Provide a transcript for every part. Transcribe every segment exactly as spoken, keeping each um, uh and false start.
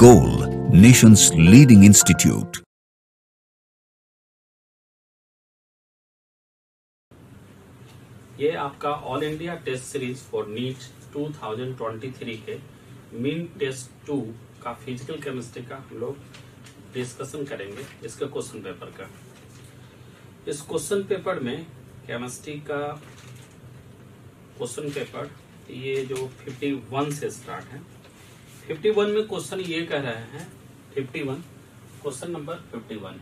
Goal, nation's leading institute. ये आपका all India test series for NEET दो हज़ार तेईस के मेन टेस्ट टू का फिजिकल केमिस्ट्री का हम लोग डिस्कशन करेंगे इसके क्वेश्चन पेपर का। इस क्वेश्चन पेपर में केमिस्ट्री का क्वेश्चन पेपर ये जो इक्यावन से स्टार्ट है। इक्यावन में क्वेश्चन ये कह रहे हैं इक्यावन क्वेश्चन नंबर इक्यावन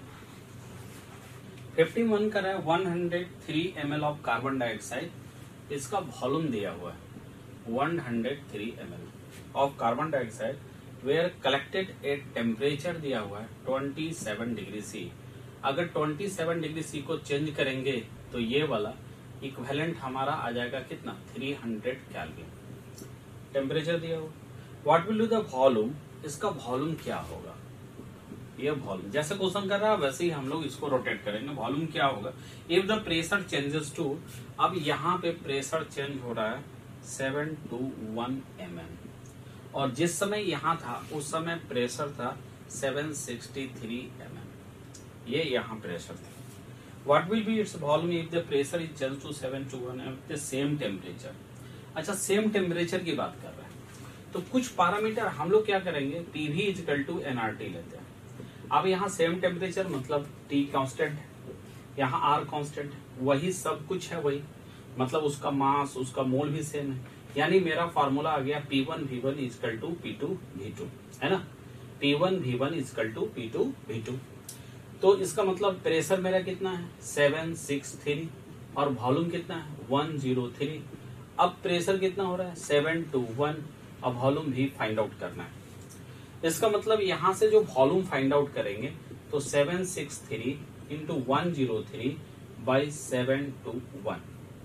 इक्यावन कर रहा है एक सौ तीन M L of carbon dioxide. इसका वॉल्यूम दिया हुआ है एक सौ तीन M L of carbon dioxide were collected at temperature दिया हुआ है सत्ताईस डिग्री सी। अगर सत्ताईस डिग्री सी को चेंज करेंगे तो ये वाला इक्विवेलेंट हमारा आ जाएगा कितना तीन सौ केल्विन। टेम्परेचर दिया हुआ। What will do the volume, इसका वॉल्यूम क्या होगा। ये वॉल्यूम जैसे क्वेश्चन कर रहा है वैसे ही हम लोग इसको रोटेट करेंगे। वॉल्यूम क्या होगा if the pressure changes to, अब यहाँ पे प्रेशर चेंज हो रहा है seven two one M M और जिस समय यहाँ था उस समय प्रेशर था seven sixty three M M. ये यहाँ प्रेशर था। What will be its volume if the pressure is change to seven two one M the same temperature. अच्छा, सेम टेम्परेचर की बात कर रहे हैं तो कुछ पैरामीटर हम लोग क्या करेंगे, पीवी इजकल टू एनआरटी लेते हैं। अब यहाँ सेम टेम्परेचर मतलब टी कांस्टेंट है, यहाँ आर कांस्टेंट है, वही सब कुछ है वही, मतलब उसका मास उसका मोल भी सेम है। यानी मेरा फार्मूला आ गया P one V one equal to P two V two, है ना। P one V one equal to P two V two. तो इसका मतलब प्रेशर मेरा कितना है सेवन सिक्स थ्री और वॉल्यूम कितना है वन जीरो थ्री। अब प्रेशर कितना हो रहा है सेवन टू वन। अब वॉल्यूम भी फाइंड आउट करना है। इसका मतलब यहां से जो वॉल्यूम फाइंड आउट करेंगे तो seven six three into one zero three by seven two one.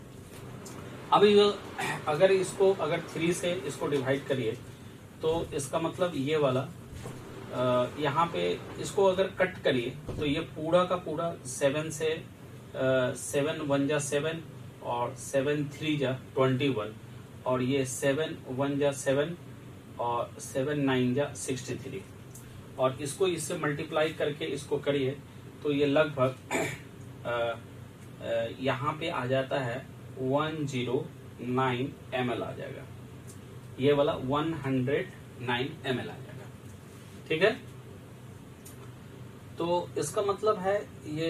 अब अगर इसको अगर थ्री से इसको डिवाइड करिए तो इसका मतलब ये वाला यहाँ पे इसको अगर कट करिए तो ये पूरा का पूरा सेवन से सेवन वन जा सेवन और सेवन थ्री जा ट्वेंटी वन और ये सेवन वन जा सेवन और सेवन नाइन जा सिक्सटी थ्री और इसको इससे मल्टीप्लाई करके इसको करिए तो ये लगभग यहाँ पे आ जाता है one zero nine M L आ जाएगा। ये वाला one hundred nine M L आ जाएगा। ठीक है, तो इसका मतलब है ये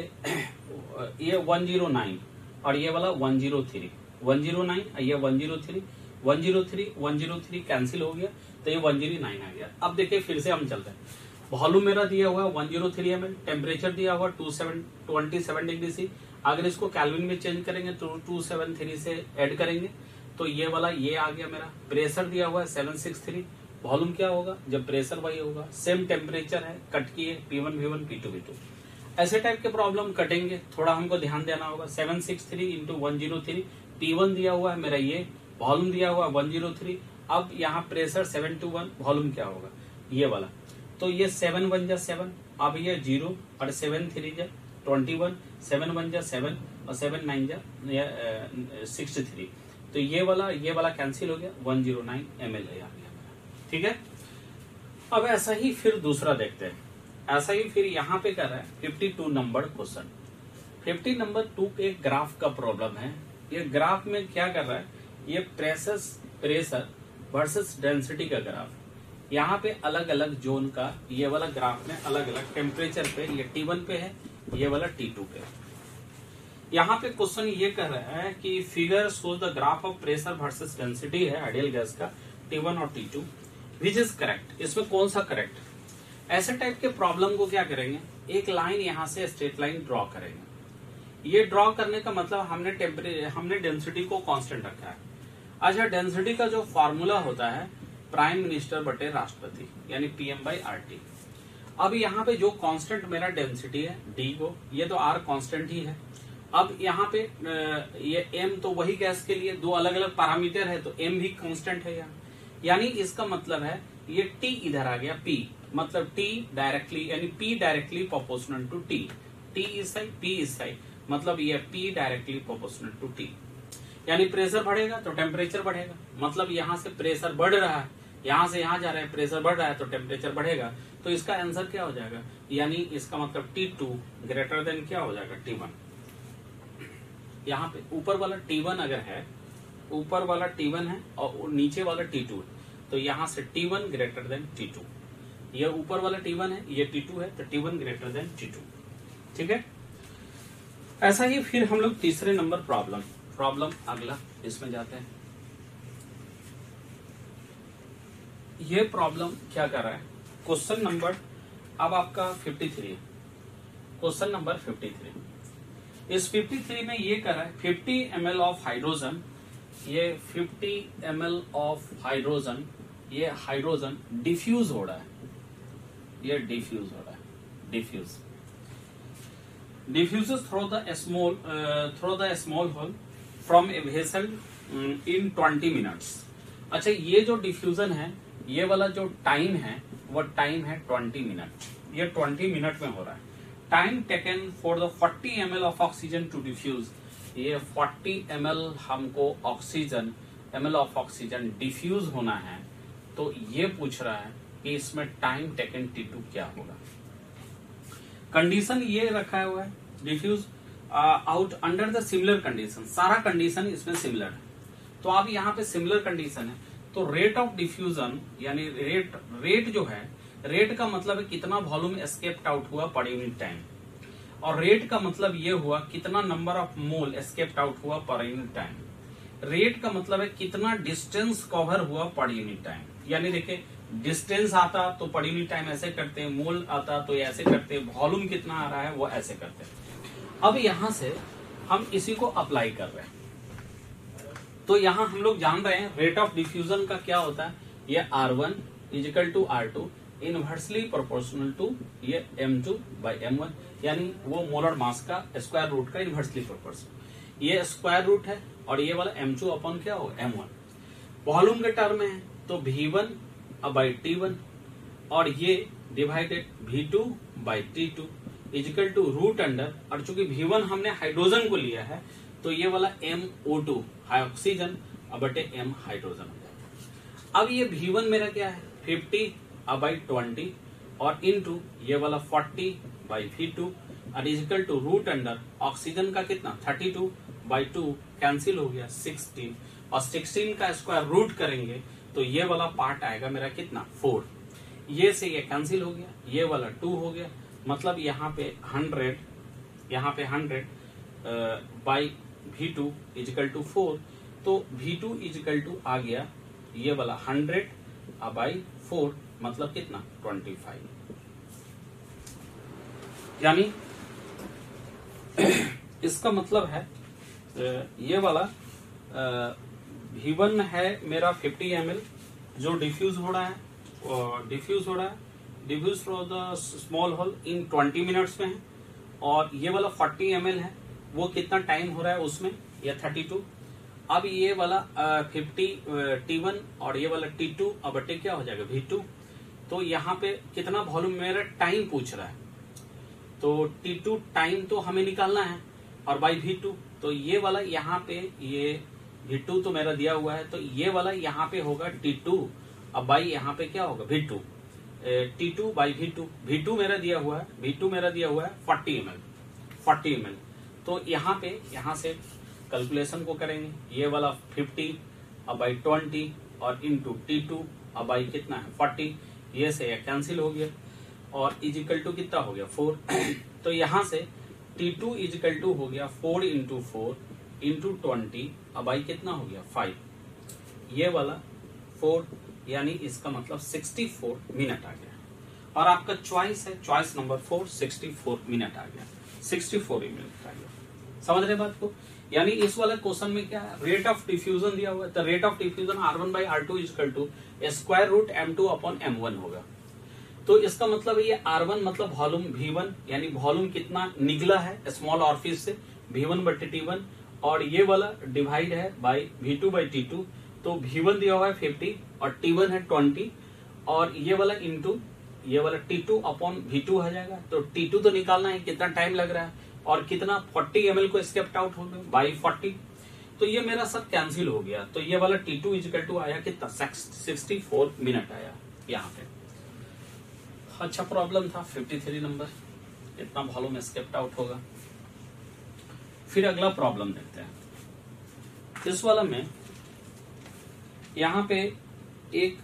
ये वन जीरो नाइन और ये वाला one zero three one zero nine ये one zero three one zero three one zero three cancel हो गया तो ये वन जीरो नाइन आ गया। अब देखिए फिर से हम चलते हैं। वॉल्यूम मेरा दिया हुआ है one zero three M L, temperature दिया हुआ two seven twenty seven degree C. अगर इसको कैल्विन में चेंज करेंगे तो टू सेवन थ्री से ऐड करेंगे तो ये वाला ये आ गया मेरा। प्रेशर दिया हुआ है सेवन सिक्स थ्री। वॉल्यूम क्या होगा जब प्रेशर वही होगा, सेम टेम्परेचर है, कट किए P one V one P two V two. ऐसे टाइप के प्रॉब्लम कटेंगे, थोड़ा हमको ध्यान देना होगा। Seven six three into one zero three, P one दिया हुआ है मेरा ये, वॉल्यूम दिया हुआ है वन जीरो थ्री। अब यहाँ pressure seven two one, volume क्या होगा ये वाला, तो ये सेवन वन जा सेवन, अब ये जीरो और सेवन थ्री जा ट्वेंटी वन, सेवन वन जा सेवन और सेवन नाइन जा सिक्सटी थ्री। तो ये वाला ये वाला कैंसिल हो गया, one zero nine M L आ गया। ठीक है, अब ऐसा ही फिर दूसरा देखते हैं। ऐसा ही फिर यहाँ पे कर रहा है fifty two number question. Fifty number two पे ग्राफ का प्रॉब्लम है। ये ग्राफ में क्या कर रहा है, ये प्रेशर प्रेशर वर्सेस डेंसिटी का ग्राफ। यहाँ पे अलग अलग जोन का ये वाला ग्राफ में अलग अलग टेम्परेचर पे, ये टी वन पे है, ये वाला टी टू पे है। यहाँ पे क्वेश्चन ये कर रहा है कि figure shows the graph of pressure versus density है आइडियल गैस का टी वन और T two, which is correct. इसमें कौन सा करेक्ट। ऐसे टाइप के प्रॉब्लम को क्या करेंगे, एक लाइन यहाँ से स्ट्रेट लाइन ड्रॉ करेंगे। ये ड्रॉ करने का मतलब हमने टेम्परेचर हमने डेंसिटी को कांस्टेंट रखा है। अच्छा, डेंसिटी का जो फॉर्मूला होता है प्राइम मिनिस्टर बटे राष्ट्रपति यानी पीएम बाई आर टी। अब यहाँ पे जो कांस्टेंट मेरा डेंसिटी है डी को, ये तो आर कांस्टेंट ही है। अब यहाँ पे ये एम तो वही गैस के लिए दो अलग अलग पैरामीटर है तो एम भी कांस्टेंट है यहाँ। यानी इसका मतलब है ये टी इधर आ गया, पी मतलब टी डायरेक्टली यानी P directly proportional to T. T इस साइड पी इस साइड, मतलब ये P directly proportional to T. यानी प्रेशर बढ़ेगा तो टेम्परेचर बढ़ेगा, मतलब यहाँ से प्रेशर बढ़ रहा है यहां से यहां जा रहे हैं, प्रेशर बढ़ रहा है तो टेम्परेचर बढ़ेगा। तो इसका आंसर क्या हो जाएगा, यानी इसका मतलब टी टू ग्रेटर देन क्या हो जाएगा, टी वन। यहाँ पे ऊपर वाला टी वन अगर है, ऊपर वाला टी वन है और नीचे वाला टी टू है, तो यहाँ से T one greater than T two. ये ऊपर वाला टी वन है, ये टी टू है, तो T one greater than T two. ठीक है। ऐसा ही फिर हम लोग तीसरे नंबर प्रॉब्लम प्रॉब्लम अगला इसमें जाते हैं। ये प्रॉब्लम क्या कर रहा है, क्वेश्चन नंबर अब आपका फिफ्टी थ्री है, क्वेश्चन नंबर फिफ्टी थ्री। इस फिफ्टी थ्री में ये कर रहा है fifty M L of hydrogen, ये fifty M L of hydrogen, ये हाइड्रोजन डिफ्यूज हो रहा है, ये डिफ्यूज हो रहा है, diffuse diffuses through the small uh, through the small hole from a vessel um, in twenty minutes। अच्छा, ये जो डिफ्यूजन है, ये वाला जो टाइम है वो टाइम है ट्वेंटी मिनट, ये ट्वेंटी मिनट में हो रहा है। Time taken for the forty M L of oxygen to diffuse, ये फोर्टी एम एल हमको oxygen M L of oxygen diffuse होना है। तो ये पूछ रहा है कि इसमें टाइम टेकन टी टू क्या होगा। कंडीशन ये रखा हुआ है diffuse out under the similar condition, सारा कंडीशन इसमें सिमिलर है। तो अब यहाँ पे सिमिलर कंडीशन है, तो रेट ऑफ डिफ्यूजन यानी रेट रेट जो है, रेट का मतलब है कितना वॉल्यूम एस्केप्ड आउट हुआ पर यूनिट टाइम, और रेट का मतलब ये हुआ कितना number of mole escaped out हुआ पर यूनिट टाइम। रेट का मतलब है कितना डिस्टेंस कवर हुआ पर यूनिट टाइम, यानी देखिए डिस्टेंस आता तो पर यूनिट टाइम ऐसे करते हैं, मोल आता तो ऐसे करते हैं, वॉल्यूम कितना आ रहा है वो ऐसे करते हैं। अब यहां से हम इसी को अप्लाई कर रहे हैं, तो यहां हम लोग जान रहे हैं रेट ऑफ डिफ्यूजन का क्या होता है, ये R one equal to R two inversely proportional to ये M two by M one, यानी वो मोलर मास का स्क्वायर रूट का इनवर्सली प्रोपोर्शनल, ये स्क्वायर रूट है और ये वाला एम टू अपॉन क्या हो एम वन। वॉल्यूम के टर्म में है तो V one by T one और ये divided V two by T two is equal to root under, और चूंकि वी वन हमने हाइड्रोजन को लिया है तो ये वाला एम ओ टू ऑक्सीजन बटे एम हाइड्रोजन। अब ये वी वन मेरा क्या है फिफ्टी बाई ट्वेंटी और इनटू ये वाला फोर्टी बाई वी टू और equal to root under oxygen का कितना thirty two by two cancel हो गया सिक्सटीन, और सिक्सटीन का स्क्वायर रूट करेंगे तो ये वाला पार्ट आएगा मेरा कितना फोर, ये से ये कैंसिल हो गया, ये वाला टू हो गया, मतलब यहाँ पे हंड्रेड, यहाँ पे hundred by V two is equal to four, तो वी टू इजिकल टू आ गया ये वाला हंड्रेड बाई फोर, मतलब कितना ट्वेंटी फाइव। यानी इसका मतलब है ये वाला वी वन है मेरा फिफ्टी एम एल जो डिफ्यूज हो रहा है, डिफ्यूज हो रहा है diffuse from the small hole in twenty minutes में है, और ये वाला फोर्टी एम एल है वो कितना टाइम हो रहा है उसमें, या थर्टी टू। अब ये वाला फिफ्टी टी वन और ये वाला टी टू अब बटे क्या हो जाएगा वी टू, तो यहाँ पे कितना वॉल्यूम मेरा टाइम पूछ रहा है, तो टी टू टाइम तो हमें निकालना है और बाई वी टू, तो ये वाला यहाँ पे ये वी टू तो मेरा दिया हुआ है, तो ये वाला यहाँ पे होगा टी टू, अब बाई यहाँ पे क्या होगा V two, T two by V two, V two मेरा दिया हुआ है, वी टू मेरा दिया हुआ है forty M L forty M L, तो यहाँ पे यहाँ से कैलकुलेशन को करेंगे, ये वाला फिफ्टी अब बाई ट्वेंटी और इंटू टी टू अब बाई कितना है फोर्टी, ये से ये कैंसिल हो गया और इजिकल टू कितना हो गया फोर, तो यहाँ से टी टू इजिकल टू हो गया four into four into twenty, अब आई कितना हो गया फाइव, ये वाला फोर, यानी इसका मतलब सिक्सटी फोर मिनट आ गया, और आपका चॉइस है choice number four sixty four minute आ गया, सिक्सटी फोर मिनट आ गया। समझ रहे बात को, यानी इस वाले क्वेश्चन में क्या है रेट ऑफ डिफ्यूजन दिया हुआ है, तो rate of diffusion R one by R two is equal to square root M two upon M one होगा, तो इसका मतलब ये आर वन मतलब वॉल्यूम वी वन, यानी वॉल्यूम कितना निकला है स्मॉल ऑरिफिस से वी वन बटे टी वन, और ये वाला डिवाइड है by V two by T two, तो वी वन दिया हुआ है फिफ्टी और टी वन है ट्वेंटी, और ये वाला इंटू ये वाला T two upon V two आ जाएगा, तो टी टू तो निकालना है कितना टाइम लग रहा है और कितना फोर्टी एम एल को स्केप्ट आउट हो गया बाई फोर्टी, तो ये मेरा सब कैंसिल हो गया, तो ये वाला टी टू इजिकल टू आया कितना, सिक्सटी फोर मिनट आया यहाँ पे। अच्छा प्रॉब्लम था, फिफ्टी थ्री नंबर, इतना वॉल्यूम स्केप्ड आउट होगा। फिर अगला प्रॉब्लम देखते हैं। इस वाला में यहाँ पे एक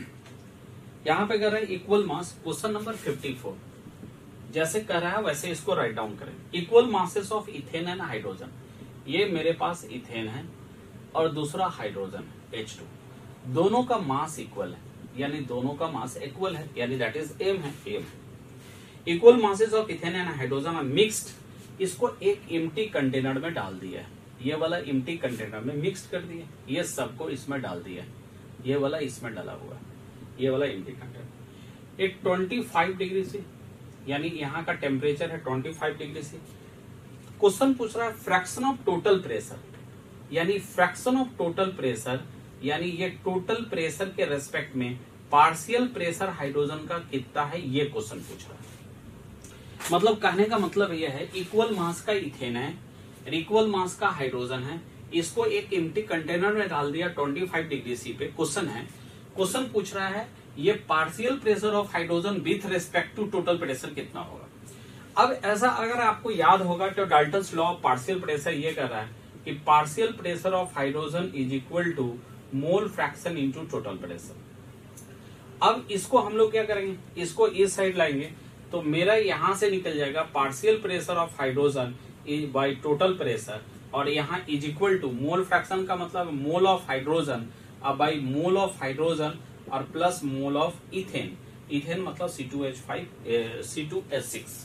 यहाँ पे कर रहे हैं equal mass, question number fifty four. जैसे कर रहा है वैसे इसको राइट डाउन करें। Equal masses of ethane and hydrogen, ये मेरे पास इथेन है और दूसरा हाइड्रोजन है एच टू। दोनों का मास इक्वल है, यानी दोनों का मास इक्वल है, यानी दैट इज एम है, M. Equal masses of ethane and hydrogen are mixed. इसको एक एम्प्टी कंटेनर में डाल दिया है, ये वाला एम्प्टी कंटेनर में मिक्स्ड कर दिया, ये सबको इसमें डाल दिया, ये वाला इसमें डाला हुआ है, ये वाला एम्प्टी कंटेनर। एक पच्चीस डिग्री से, यानी यहाँ का टेम्परेचर है पच्चीस डिग्री से। क्वेश्चन पूछ रहा है फ्रैक्शन ऑफ टोटल प्रेशर, यानी फ्रैक्शन ऑफ टोटल प्रेशर, यानी ये टोटल प्रेशर के रेस्पेक्ट में पार्शियल प्रेशर हाइड्रोजन का कितना है, ये क्वेश्चन पूछ रहा है। मतलब कहने का मतलब यह है इक्वल मास का इथेन है, इक्वल मास का हाइड्रोजन है, इसको एक एम्प्टी कंटेनर में डाल दिया पच्चीस डिग्री सी पे। क्वेश्चन है, क्वेश्चन पूछ रहा है ये partial pressure of hydrogen with respect to total pressure कितना होगा। अब ऐसा अगर आपको याद होगा तो Dalton's law of partial pressure ये कर रहा है कि partial pressure of hydrogen is equal to mole fraction into total pressure. अब इसको हम लोग क्या करेंगे, इसको इस साइड लाएंगे तो मेरा यहां से निकल जाएगा partial pressure of hydrogen is by total pressure, और यहाँ is equal to mole fraction का मतलब mole of hydrogen by mole of hydrogen और plus mole of ethane. Ethane मतलब C two H five C two H six.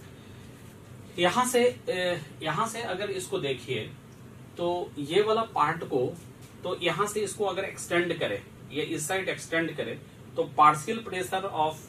यहां से यहां से अगर इसको देखिए तो ये वाला पार्ट को, तो यहां से इसको अगर एक्सटेंड करे, ये इस साइड एक्सटेंड करे तो partial pressure of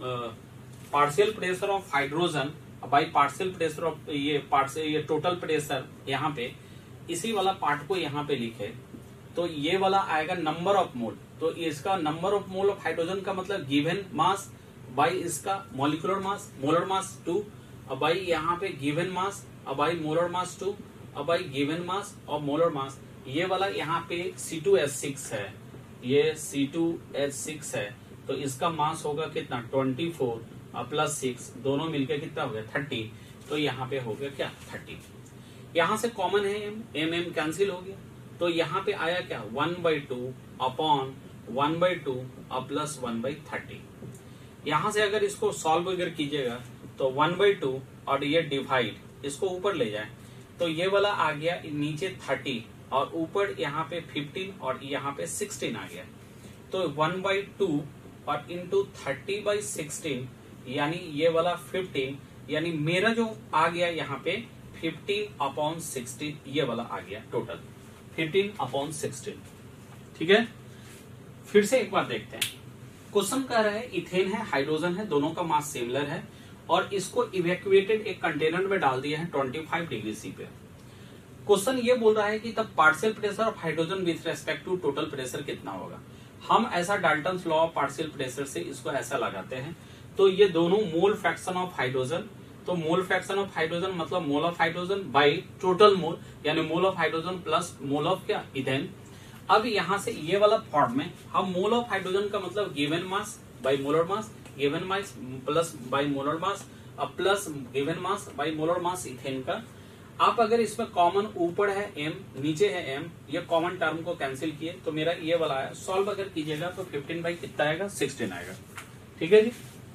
partial pressure of hydrogen by partial pressure of ये पार्शियल ये टोटल प्रेशर, यहाँ पे इसी वाला पार्ट को यहाँ पे लिखे तो ये वाला आएगा नंबर ऑफ मोल। तो इसका number of mole of hydrogen का मतलब गिवन मास बाई इसका molecular mass, molar mass two, अब बाई यहाँ पे गिवन मास, अब बाई मोलर मास टू, अब बाई गिवन मास और मोलर मास। ये वाला यहाँ पे सी टू एच सिक्स है, ये सी टू एच सिक्स है, तो इसका मास होगा कितना चौबीस और प्लस सिक्स, दोनों मिलकर कितना हो गया तीस। तो यहाँ पे हो गया क्या तीस। यहाँ से कॉमन है एम, एम एम कैंसिल हो गया, तो यहाँ पे आया क्या one by two upon one by two और प्लस वन बाई थर्टी। यहाँ से अगर इसको सॉल्व अगर कीजिएगा तो वन बाई टू और ये डिवाइड इसको ऊपर ले जाए तो ये वाला आ गया नीचे थर्टी और ऊपर यहाँ पे फिफ्टीन और यहाँ पे सिक्सटीन आ गया। तो वन बाई टू और इंटू थर्टी बाई सिक्सटीन यानी ये वाला फिफ्टीन, यानी मेरा जो आ गया यहाँ पे फिफ्टीन अपॉन सिक्सटीन, ये वाला आ गया टोटल फिफ्टीन अपॉन सिक्सटीन। ठीक है, फिर से एक बार देखते हैं। क्वेश्चन कह रहा है इथेन है, हाइड्रोजन है, दोनों का मास सिमिलर है और इसको इवैक्यूएटेड एक कंटेनर में डाल दिया है पच्चीस डिग्री सी पे। क्वेश्चन ये बोल रहा है कि तब partial pressure of hydrogen with respect to total pressure कितना होगा। हम ऐसा Dalton's law of partial pressure से इसको ऐसा लगाते हैं, तो ये दोनों मोल फ्रैक्शन ऑफ हाइड्रोजन, तो मोल फ्रैक्शन ऑफ हाइड्रोजन मतलब mole of hydrogen by total mole, यानी mole of hydrogen plus mole of क्या इथेन। अब यहाँ से ये वाला फॉर्म में हम मोल ऑफ हाइड्रोजन का मतलब given mass by molar mass, given mass plus by molar mass plus given mass by molar mass ethane का। आप अगर इसमें कॉमन ऊपर है एम, नीचे है एम, ये कॉमन टर्म को कैंसिल किए तो मेरा ये वाला है। सॉल्व अगर कीजिएगा तो फिफ्टीन बाई कितना आएगा सिक्सटीन आएगा। ठीक है जी।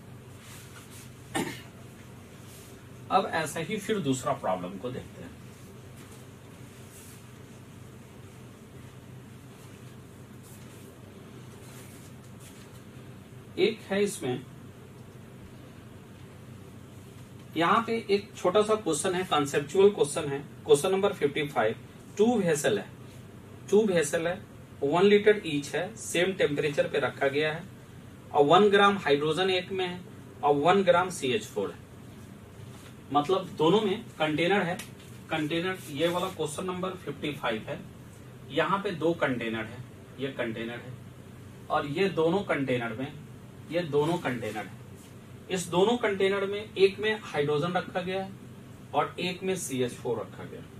अब ऐसा ही फिर दूसरा प्रॉब्लम को देखते हैं। एक है इसमें, यहां पे एक छोटा सा क्वेश्चन है, कॉन्सेप्चुअल क्वेश्चन है, question number fifty five. Two vessel है, टू वेसल है, वन लीटर ईच है, सेम टेम्परेचर पे रखा गया है और वन ग्राम हाइड्रोजन एक में है और one gram C H four है। मतलब दोनों में कंटेनर है, कंटेनर ये वाला क्वेश्चन नंबर फिफ्टी फाइव है। यहाँ पे दो कंटेनर है, ये कंटेनर है और ये दोनों कंटेनर में, ये दोनों कंटेनर है। इस दोनों कंटेनर में एक में हाइड्रोजन रखा गया है और एक में सी एच फोर रखा गया है।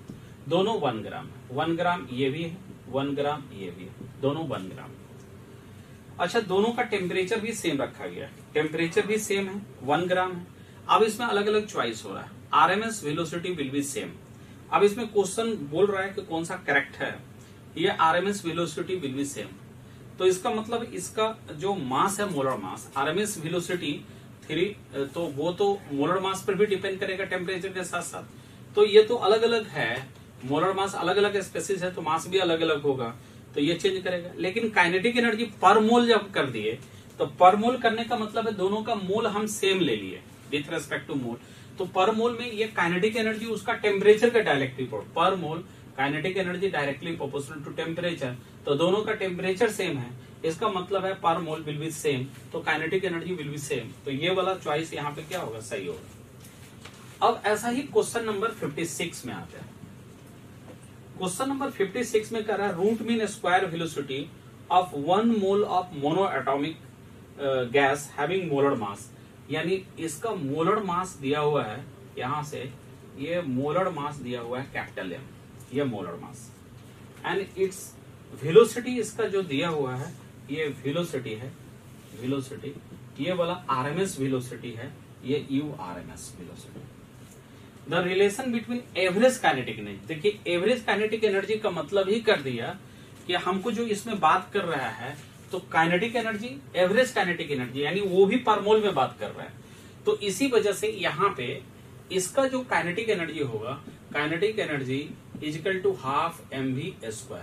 दोनों वन ग्राम है, वन ग्राम ये भी है, वन ग्राम ये भी है, दोनों वन ग्राम। अच्छा, दोनों का टेम्परेचर भी सेम रखा गया है, टेम्परेचर भी सेम है, वन ग्राम है। अब इसमें अलग अलग चॉइस हो रहा है, RMS velocity will be same. अब इसमें क्वेश्चन बोल रहा है कि कौन सा करेक्ट है, ये RMS velocity will be same. तो इसका मतलब इसका जो मास है, molar mass, RMS velocity three, तो वो तो मोलर मास पर भी डिपेंड करेगा टेम्परेचर के साथ साथ। तो ये तो अलग अलग है, मोलर मास अलग अलग स्पेसिस है, तो मास भी अलग अलग होगा, तो ये चेंज करेगा। लेकिन काइनेटिक एनर्जी पर मोल जब कर दिए, तो पर मोल करने का मतलब है दोनों का मोल हम सेम ले लिए विथ रेस्पेक्ट टू मोल। तो पर मोल में ये काइनेटिक एनर्जी उसका टेम्परेचर का directly per mole kinetic energy directly proportional to temperature, तो दोनों का टेम्परेचर सेम है, इसका मतलब है per mole will be same, तो kinetic energy will be same. तो ये वाला चॉइस यहाँ पे क्या होगा, सही होगा। अब ऐसा ही क्वेश्चन नंबर फिफ्टी सिक्स में आता है। क्वेश्चन नंबर फिफ्टी सिक्स में कह रहा है root mean square velocity of one mole of mono atomic gas having molar mass, यानी इसका मोलर मास दिया हुआ है, यहां से ये मोलर मास दिया हुआ है कैपिटल एम, ये molar mass, and its velocity इसका जो दिया हुआ है ये वेलोसिटी है, वेलोसिटी ये वाला आरएमएस वेलोसिटी है, ये U RMS velocity. The relation between average kinetic energy, देखिए एवरेज काइनेटिक एनर्जी का मतलब ही कर दिया कि हमको जो इसमें बात कर रहा है, तो kinetic energy, average kinetic energy, यानी वो भी पर मोल में बात कर रहा है। तो इसी वजह से यहाँ पे इसका जो काइनेटिक एनर्जी होगा, kinetic energy equal to half M V square.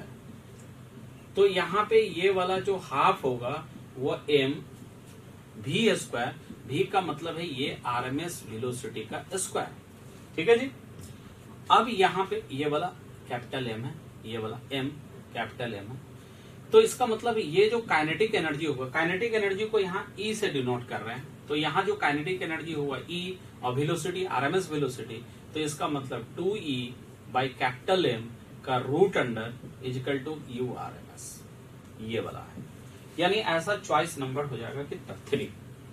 तो यहाँ पे ये वाला जो हाफ होगा वो एम वी स्क्वायर, भी का मतलब है ये आरएमएस वेलोसिटी का स्क्वायर, ठीक है जी। अब यहाँ पे ये वाला कैपिटल एम है, ये वाला एम कैपिटल एम है, तो इसका मतलब ये जो काइनेटिक एनर्जी होगा, काइनेटिक एनर्जी को यहाँ ई से डिनोट कर रहे हैं, तो यहाँ जो काइनेटिक एनर्जी हुआ ई और वेलोसिटी आरएमएस वेलोसिटी, तो इसका मतलब two E by capital M का root under equal to U RMS, ये वाला है। यानी ऐसा चॉइस नंबर हो जाएगा कितना, थ्री।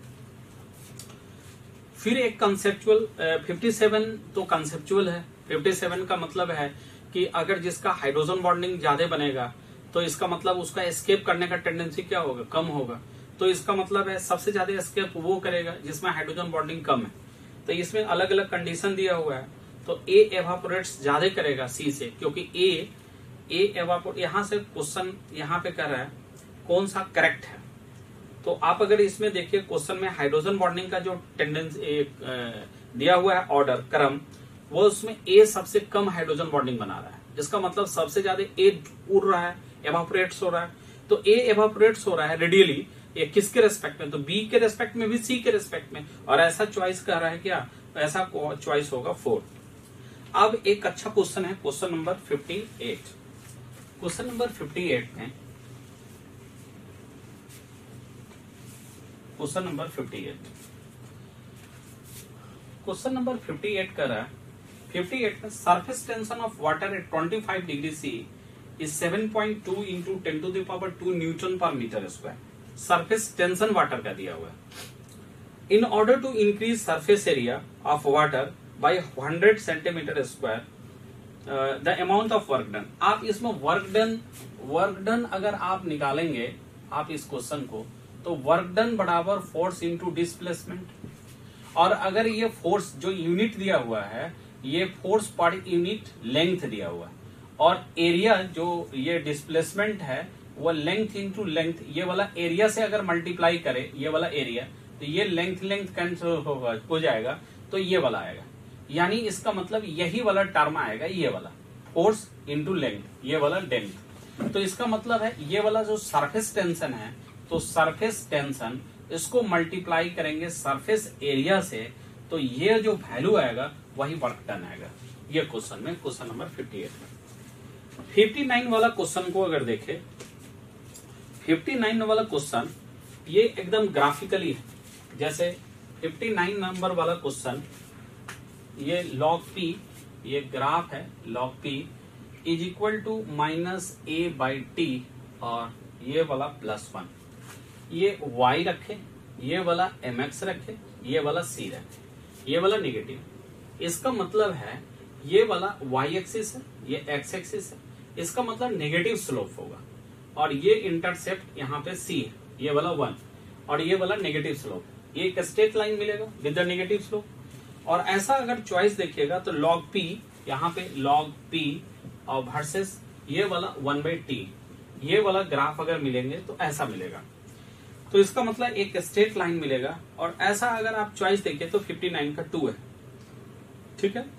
फिर एक कंसेप्चुअल फिफ्टी सेवन, तो कंसेप्चुअल है। फिफ्टी सेवन का मतलब है कि अगर जिसका हाइड्रोजन बॉन्डिंग ज्यादा बनेगा, तो इसका मतलब उसका एस्केप करने का टेंडेंसी क्या होगा, कम होगा। तो इसका मतलब है सबसे ज्यादा एस्केप वो करेगा जिसमें हाइड्रोजन बॉन्डिंग कम है। तो इसमें अलग अलग कंडीशन दिया हुआ है, तो ए एवापोरेट्स ज्यादा करेगा सी से, क्योंकि ए ए एवापोरेट, यहां से क्वेश्चन यहाँ पे कर रहा है कौन सा करेक्ट है। तो आप अगर इसमें देखिए क्वेश्चन में हाइड्रोजन बॉन्डिंग का जो टेंडेंसी दिया हुआ है ऑर्डर क्रम, वो उसमें ए सबसे कम हाइड्रोजन बॉन्डिंग बना रहा है, जिसका मतलब सबसे ज्यादा ए उड़ रहा है, एवापोरेट्स हो रहा है। तो ए एवापोरेट्स हो रहा है रेडियली, ये किसके रेस्पेक्ट में, तो बी के रेस्पेक्ट में भी, सी के रेस्पेक्ट में, और ऐसा चॉइस कर रहा है क्या, ऐसा चॉइस होगा फोर। अब एक अच्छा क्वेश्चन है, question number fifty eight. Question number fifty eight में, question number fifty eight, question number fifty eight कर रहा है, फिफ्टी एट में surface tension of water at twenty five degree C is seven point two into ten to the power two newton per metre square. Surface tension water का दिया हुआ है। In order to increase surface area of water by hundred centimetre square the amount of work done. आप इसमें work done, work done अगर आप निकालेंगे आप इस क्वेश्चन को, तो वर्क डन बराबर फोर्स इंटू डिस्प्लेसमेंट, और अगर ये फोर्स जो यूनिट दिया हुआ है, ये फोर्स पर यूनिट लेंथ दिया हुआ है, और एरिया जो ये डिस्प्लेसमेंट है वो लेंथ इंटू लेंथ, ये वाला एरिया से अगर मल्टीप्लाई करे, ये वाला एरिया, तो ये लेंथ लेंथ कैंसिल होगा, हो जाएगा, तो ये वाला आएगा। यानी इसका मतलब यही वाला टर्म आएगा, ये वाला फोर्स इंटू लेंथ, ये वाला लेंथ। तो इसका मतलब है ये वाला जो सरफेस टेंशन है, तो सरफेस टेंशन इसको मल्टीप्लाई करेंगे सरफेस एरिया से, तो ये जो वैल्यू आएगा वही वर्क डन आएगा। ये क्वेश्चन में, क्वेश्चन नंबर फिफ्टी एट में। फिफ्टी नाइन वाला क्वेश्चन को अगर देखें, फिफ्टी नाइन वाला क्वेश्चन ये एकदम ग्राफिकली है। जैसे फिफ्टी नाइन नंबर वाला क्वेश्चन, ये लॉग पी, ये ग्राफ है log P is equal to minus A by T, और ये वाला प्लस वन, ये y रखे, ये वाला mx रखे, ये वाला c रखे, ये वाला निगेटिव। इसका मतलब है ये वाला वाई एक्सिस है, ये एक्स एक्सिस है, इसका मतलब नेगेटिव स्लोप होगा, और ये इंटरसेप्ट यहाँ पे सी है, ये वाला वन, और ये वाला नेगेटिव स्लोप, ये एक स्ट्रेट लाइन मिलेगा विद द नेगेटिव स्लोप। और ऐसा अगर चॉइस देखिएगा तो लॉग पी, यहाँ पे लॉग पी और वर्सेस ये वाला वन बाई टी, ये वाला ग्राफ अगर मिलेंगे तो ऐसा मिलेगा। तो इसका मतलब एक स्ट्रेट लाइन मिलेगा। और ऐसा अगर आप चॉइस देखिए तो फिफ्टी नाइन का टू है, ठीक है।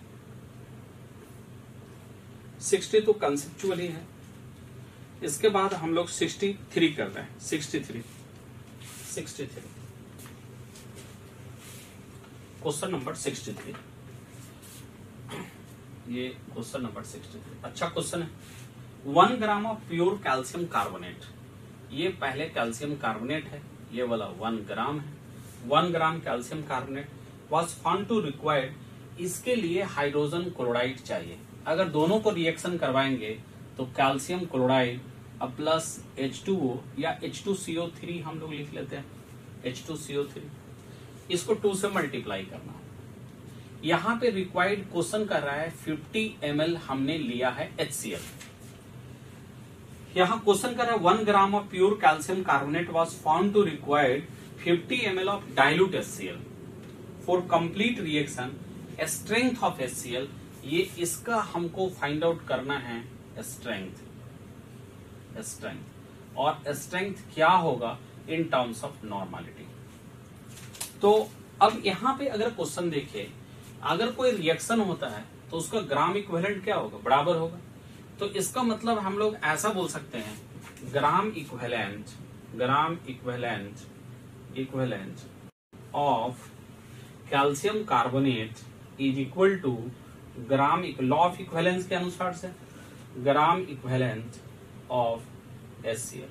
सिक्सटी तो कंसेप्चुअली है। इसके बाद हम लोग सिक्सटी थ्री कर रहे हैं, sixty three sixty three question number sixty three, ये क्वेश्चन नंबर सिक्सटी थ्री अच्छा क्वेश्चन है। One gram of pure calcium carbonate, ये पहले कैल्शियम कार्बोनेट है, ये वाला वन ग्राम है। One gram calcium carbonate was found to required, इसके लिए हाइड्रोजन क्लोराइड चाहिए। अगर दोनों को रिएक्शन करवाएंगे तो calcium chloride plus H two O या H two C O three हम लोग लिख लेते हैं, H two C O three, इसको टू से मल्टीप्लाई करना है। यहाँ पे रिक्वायर्ड क्वेश्चन कर रहा है फिफ्टी एम एल हमने लिया है एच सी एल। यहाँ क्वेश्चन कर रहा है one gram of pure calcium carbonate was found to required fifty M L of dilute H C L for complete reaction, strength of H C L, ये इसका हमको फाइंड आउट करना है strength, strength और strength क्या होगा in terms of normality. तो अब यहाँ पे अगर क्वेश्चन देखिए, अगर कोई रिएक्शन होता है तो उसका ग्राम इक्विवेलेंट क्या होगा, बराबर होगा। तो इसका मतलब हम लोग ऐसा बोल सकते हैं, gram equivalent, gram equivalent equivalent of calcium carbonate is equal to gram, law of equivalence के अनुसार से gram equivalent of H C L,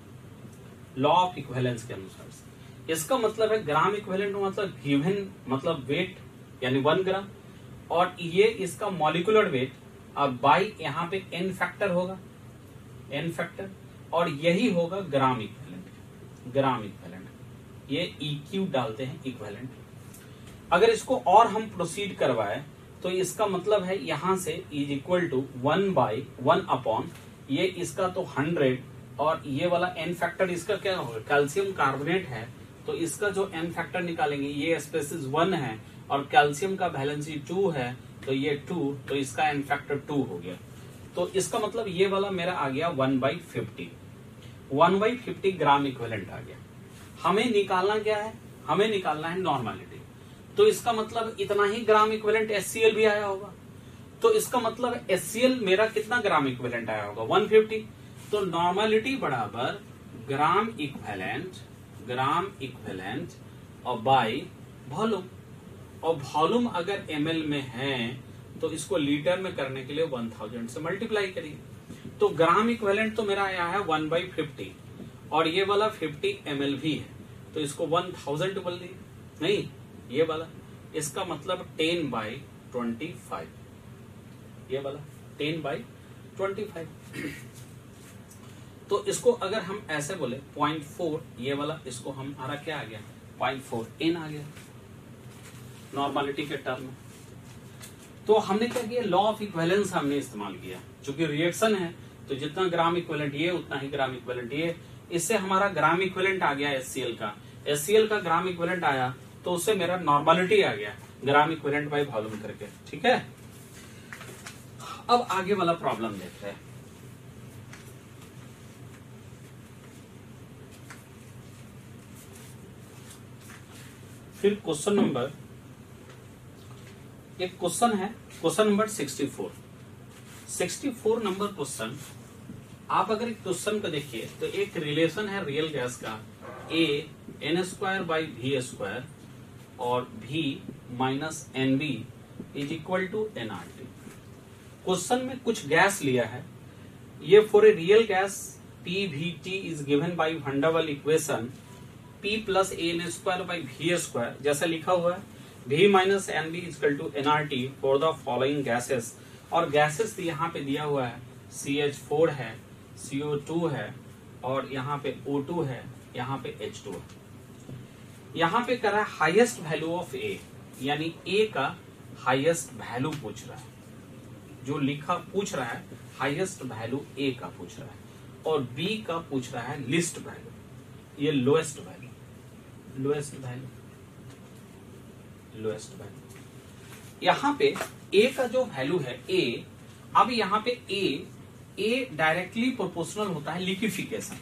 law of equivalence के अनुसार से। इसका मतलब है ग्राम इक्विवेलेंट मतलब गिवन मतलब वेट यानी वन ग्राम, और ये इसका मॉलिक्यूलर वेट, अब बाई यहाँ पे एन फैक्टर होगा, एन फैक्टर, और यही होगा ग्राम इक्विवेलेंट, ग्राम इक्विवेलेंट, ये ई क्यू डालते हैं इक्विवेलेंट। अगर इसको और हम प्रोसीड करवाए तो इसका मतलब है यहां से is equal to one by one upon ये इसका तो हंड्रेड, और ये वाला एन फैक्टर इसका क्या होगा, कैल्शियम कार्बोनेट है तो इसका जो एन फैक्टर निकालेंगे, ये स्पेसिस वन है और कैल्शियम का वैलेंसी टू है तो ये टू, तो इसका एन फैक्टर टू हो गया। तो इसका मतलब ये वाला मेरा आ गया one by fifty, one by fifty gram equivalent आ गया। हमें निकालना क्या है, हमें निकालना है नॉर्मलिटी। तो इसका मतलब इतना ही gram equivalent H C L भी आया होगा। तो इसका मतलब एच सी एल मेरा कितना ग्राम इक्विवेलेंट आया होगा, वन फिफ्टी। तो नॉर्मलिटी बराबर ग्राम इक्विवेलेंट, ग्राम इक्विवेलेंट और बाई वॉल्यूम, और वॉल्यूम अगर एमएल में है तो इसको लीटर में करने के लिए वन थाउजेंड से मल्टीप्लाई करिए। तो ग्राम इक्विवेलेंट तो मेरा आया है वन बाई फिफ्टी, और ये वाला फिफ्टी एमएल भी है तो इसको वन थाउजेंड बोल दिए, नहीं ये वाला, इसका मतलब टेन बाई ट्वेंटी फाइव, ये वाला टेन बाई ट्वेंटी फाइव। तो इसको अगर हम ऐसे बोले पॉइंट फोर, ये वाला इसको हम हमारा क्या आ गया, पॉइंट फोर एन आ गया नॉर्मलिटी के टर्म में। तो हमने क्या किया, लॉ ऑफ इक्विवेलेंस हमने इस्तेमाल किया, चूंकि रिएक्शन है तो जितना ग्राम इक्विवेलेंट ये उतना ही ग्राम इक्विवेलेंट ये, इससे हमारा ग्राम इक्विवेलेंट आ गया एच सी एल का, एच सी एल का ग्राम इक्विवेलेंट आया तो उससे मेरा नॉर्मलिटी आ गया ग्राम इक्विवेलेंट बाय वॉल्यूम करके, ठीक है। अब आगे वाला प्रॉब्लम देखते हैं। फिर क्वेश्चन नंबर, एक क्वेश्चन है question number sixty four, sixty four number question. आप अगर एक क्वेश्चन को देखिए तो एक रिलेशन है रियल गैस का, A N square by V square और V minus N B is equal to N R T. क्वेश्चन में कुछ गैस लिया है, ये for a real gas P V T is given by van der Waals equation P plus A N square by V square, जैसा लिखा हुआ है V minus N B is equal to N R T for the following gases. और gases यहाँ पे दिया हुआ है सी एच फोर है, सी ओ टू है, और यहाँ पे ओ टू है, यहाँ पे एच टू है। यहाँ पे कर रहा है हाईएस्ट वैल्यू ऑफ ए, यानी ए का हाईएस्ट वैल्यू पूछ रहा है। जो लिखा पूछ रहा है हाईएस्ट वैल्यू ए का पूछ रहा है, और बी का पूछ रहा है लिस्ट वैल्यू, ये lowest value, lowest value, lowest value. यहां पे ए का जो वैल्यू है ए, अब यहां पे ए ए डायरेक्टली प्रोपोर्शनल होता है लिक्विफिकेशन,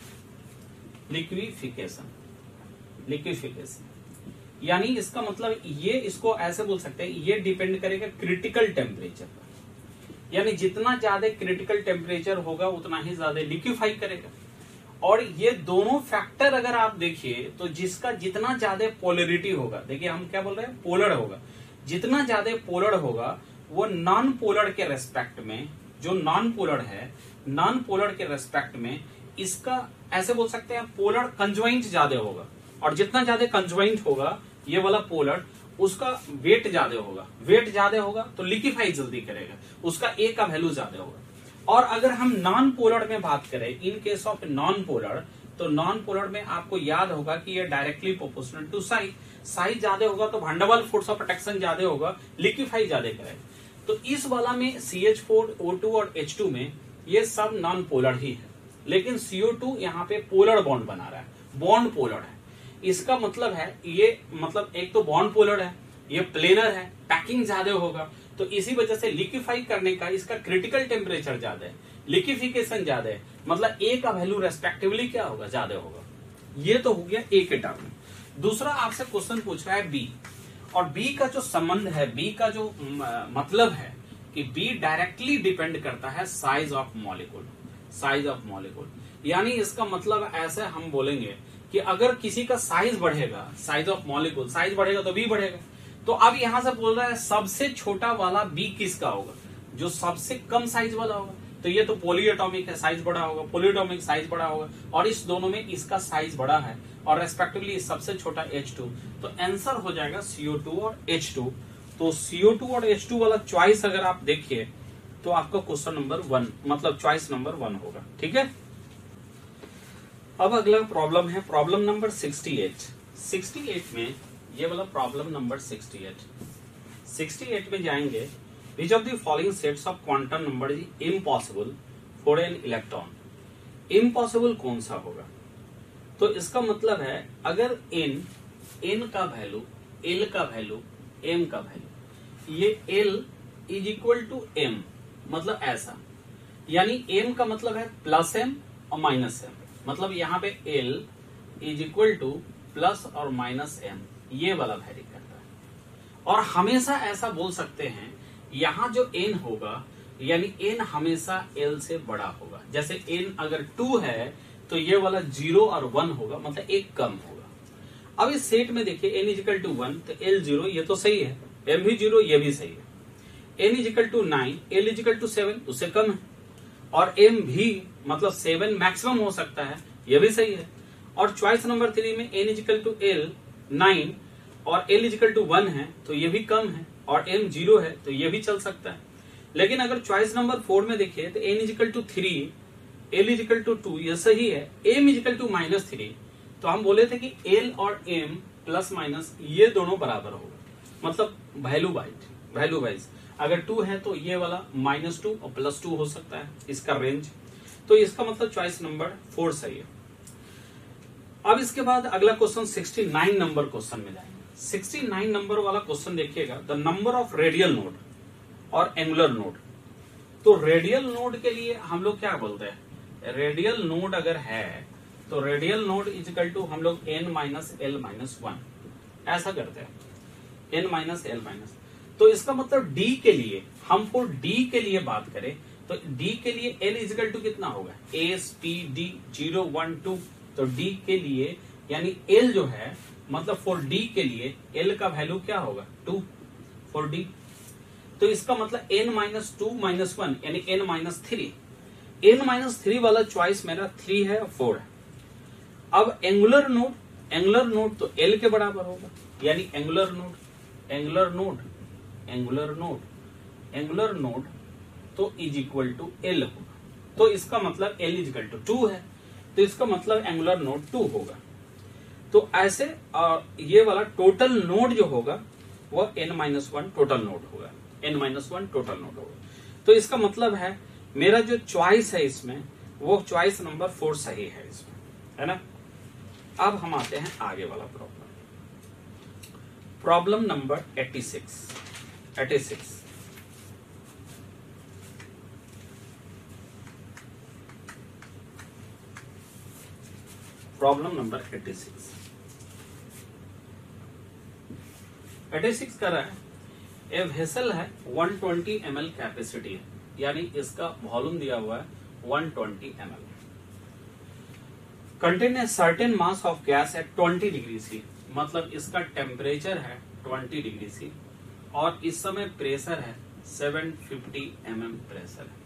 लिक्विफिकेशन, लिक्विफिकेशन यानी इसका मतलब ये, इसको ऐसे बोल सकते हैं, ये डिपेंड करेगा क्रिटिकल टेम्परेचर पर, यानी जितना ज्यादा क्रिटिकल टेम्परेचर होगा उतना ही ज्यादा लिक्विफाई करेगा। और ये दोनों फैक्टर अगर आप देखिए तो जिसका जितना ज्यादा पोलरिटी होगा, देखिए हम क्या बोल रहे हैं, पोलर होगा, जितना ज्यादा पोलर होगा वो नॉन पोलर के रेस्पेक्ट में, जो नॉन पोलर है, नॉन पोलर के रेस्पेक्ट में इसका ऐसे बोल सकते हैं पोलर कंज्वाइंट ज्यादा होगा, और जितना ज्यादा कंज्वाइंट होगा ये वाला पोलर, उसका वेट ज्यादा होगा, वेट ज्यादा होगा तो लिक्विफाई जल्दी करेगा, उसका ए का वैल्यू ज्यादा होगा। और अगर हम नॉन पोलर में बात करें, in case of non polar, तो नॉन पोलर में आपको याद होगा कि ये directly proportional to size, size ज्यादा होगा तो वंडरवाल फोर्स ऑफ प्रोटेक्शन ज्यादा होगा, लिक्विफाई ज्यादा करेगा। तो इस वाला में C H four, O two और एच टू में ये सब नॉन पोलर ही है, लेकिन सी ओ टू यहाँ पे पोलर बॉन्ड बना रहा है, बॉन्ड पोलर है। इसका मतलब है ये, मतलब एक तो बॉन्ड पोलर है, ये प्लेनर है, पैकिंग ज्यादा होगा, तो इसी वजह से लिक्विफाई करने का इसका क्रिटिकल टेम्परेचर ज्यादा है, लिक्विफिकेशन ज्यादा है, मतलब ए का वैल्यू रेस्पेक्टिवली क्या होगा, ज्यादा होगा। ये तो हो गया ए के टर्म में। दूसरा आपसे क्वेश्चन पूछ रहा है बी, और बी का जो संबंध है, बी का जो मतलब है कि बी डायरेक्टली डिपेंड करता है size of molecule, size of molecule. यानी इसका मतलब ऐसे हम बोलेंगे कि अगर किसी का साइज बढ़ेगा, साइज ऑफ मॉलिक्यूल, साइज बढ़ेगा तो बी बढ़ेगा। तो अब यहां से बोल रहा है सबसे छोटा वाला बी किसका होगा, जो सबसे कम साइज वाला होगा। तो ये तो पॉलीएटॉमिक है, साइज बड़ा होगा, पॉलीएटॉमिक साइज बड़ा होगा, और इस दोनों में इसका साइज बड़ा है, और रेस्पेक्टिवली सबसे छोटा एच टू। तो आंसर हो जाएगा सी ओ टू और एच टू। तो सी ओ टू और एच टू वाला चॉइस अगर आप देखिए तो आपका क्वेश्चन नंबर वन, मतलब चॉइस नंबर वन होगा। ठीक है, अब अगला प्रॉब्लम है problem number sixty eight. Sixty eight में ये वाला problem number sixty eight, sixty eight में जाएंगे, which of the following sets of quantum number is impossible for an electron. Impossible कौन सा होगा, तो इसका मतलब है अगर n, n का वैल्यू, l का वैल्यू, m का वैल्यू, ये l is equal to m, मतलब ऐसा, यानी m का मतलब है प्लस m और माइनस m, मतलब यहाँ पे l is equal to plus और माइनस m, ये वाला वैरी करता है। और हमेशा ऐसा बोल सकते हैं, यहाँ जो n होगा यानी n हमेशा l से बड़ा होगा। जैसे n अगर टू है तो ये वाला जीरो और वन होगा, मतलब एक कम होगा। अब इस सेट में देखिए n इजिकल टू वन, तो l जीरो, ये तो सही है, m भी जीरो, ये भी सही है। n is equal to nine, l is equal to seven, उससे कम है, और m भी, मतलब सेवन मैक्सिमम हो सकता है, ये भी सही है। और चॉइस नंबर थ्री में n is equal to l nine और l इजिकल टू वन है, तो ये भी कम है, और m जीरो है, तो ये भी चल सकता है। लेकिन अगर चॉइस नंबर फोर में देखिए तो n is equal to three, l is equal to two, ये सही है, m is equal to minus three, तो हम बोले थे कि l और m प्लस माइनस ये दोनों बराबर होगा, मतलब वैल्यू वाइज, वैल्यू वाइज अगर टू है तो ये वाला माइनस टू और प्लस टू हो सकता है, इसका रेंज। तो इसका मतलब चॉइस नंबर फोर सही है। अब इसके बाद अगला question sixty nine number question में जाएंगे। सिक्सटी नाइन नंबर वाला क्वेश्चन देखिएगा, the number of radial node और एंगुलर नोड। तो रेडियल नोड के लिए हम लोग क्या बोलते हैं, रेडियल नोड अगर है तो रेडियल नोड इजिकल टू हम लोग N minus L minus one ऐसा करते हैं, एन माइनस एल माइनस। तो इसका मतलब डी के लिए, हम फॉर डी के लिए बात करें तो डी के लिए एल इजिकल टू कितना होगा, S P D zero one two. तो डी के लिए यानी एल जो है, मतलब फॉर डी के लिए एल का वैल्यू क्या होगा, टू फॉर डी। तो इसका मतलब N minus two minus one यानी N minus three. N minus three वाला चॉइस मेरा थ्री है और फोर है। अब एंगुलर नोड, एंगुलर नोड तो एल के बराबर होगा, यानी angular node, angular node, angular node, angular node तो इज इक्वल टू एल होगा। तो इसका मतलब L is equal to two है, तो इसका मतलब एंगुलर नोड टू होगा। तो ऐसे आ, ये वाला टोटल नोड जो होगा वो N minus one total node होगा, N minus one total node होगा। तो इसका मतलब है मेरा जो चॉइस है इसमें वो चॉइस नंबर फोर सही है इसमें, है ना। अब हम आते हैं आगे वाला problem, problem number eighty six. Eighty six problem number eighty six. Eighty six कर रहा है, ए वेसल है one twenty M L capacity है, यानी इसका वॉल्यूम दिया हुआ है one twenty M L, contain a certain mass of gas at twenty degree C, मतलब इसका टेम्परेचर है ट्वेंटी डिग्री सी और इस समय प्रेशर है seven fifty M M pressure है।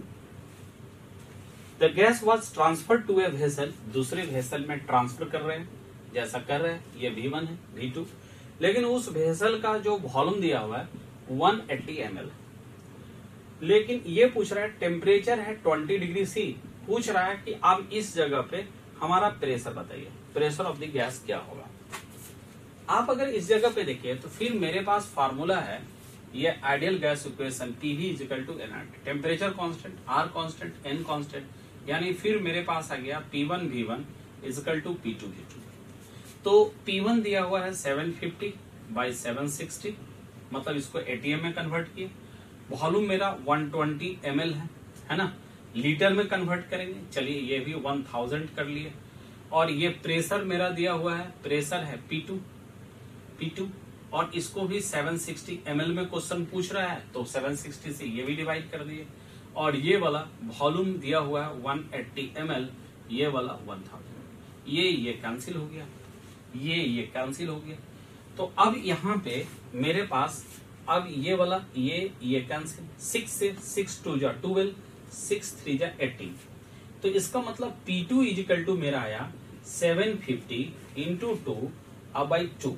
The gas was transfer to a vessel, दूसरे वेसल में ट्रांसफर कर रहे हैं, जैसा कर रहे हैं, ये वी वन है वी टू, लेकिन उस वेसल का जो वॉल्यूम दिया हुआ है वन एटी एम एल, लेकिन ये पूछ रहा है टेम्परेचर है ट्वेंटी डिग्री सी, पूछ रहा है कि आप इस जगह पे हमारा प्रेशर बताइए, प्रेशर ऑफ द गैस क्या होगा। आप अगर इस जगह पे देखिए तो फिर मेरे पास फार्मूला है, ये ideal gas equation PV is equal to NR, temperature constant, R constant, N constant, यानी फिर मेरे पास आ गया P one V one is equal to P two V two. तो पी वन दिया हुआ है seven fifty by seven sixty, मतलब इसको एटीएम में कन्वर्ट किए, वॉल्यूम मेरा वन ट्वेंटी एम एल है, है ना, लीटर में कन्वर्ट करेंगे, चलिए ये भी वन थाउजेंड कर लिए, और ये प्रेशर मेरा दिया हुआ है, प्रेशर है पी टू, पी टू, और इसको भी सेवन सिक्सटी एम एल में क्वेश्चन पूछ रहा है तो सेवन सिक्सटी से ये भी डिवाइड कर दिए, और ये वाला वॉल्यूम दिया हुआ है वन एटी एम एल, ये वाला वन थाउजेंड, ये ये कैंसिल हो गया, ये ये कैंसिल हो गया। तो अब यहाँ पे मेरे पास अब ये वाला ये ये कैंसिल, सिक्स से सिक्स टू जा ट्वेल्व, सिक्स थ्री जा एटीन, तो इसका मतलब पी टू इजिकल टू मेरा आया सेवन फिफ्टी इंटू टू अब by two